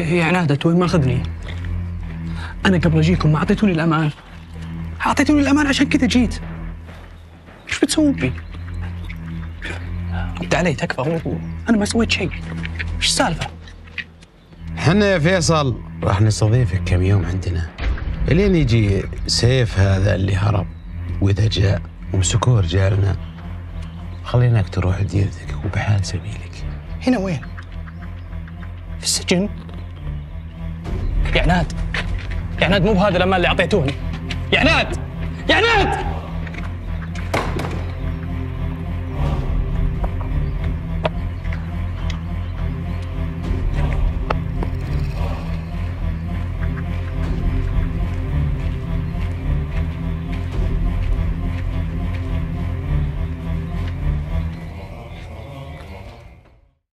يا عناد توي ماخذني. انا قبل اجيكم ما اعطيتوني الامان. اعطيتوني الامان عشان كذا جيت. ايش بتسوون بي؟ رد علي تكفى. انا ما سويت شيء. ايش السالفه؟ حنا يا فيصل راح نستضيفك كم يوم عندنا الين يجي سيف هذا اللي هرب، واذا جاء ومسكوه رجالنا خليناك تروح ديرتك وبحال سبيلك. هنا وين؟ في السجن؟ يا عناد، يا عناد مو بهذا الامان اللي اعطيتوني. يا عناد، يا عناد!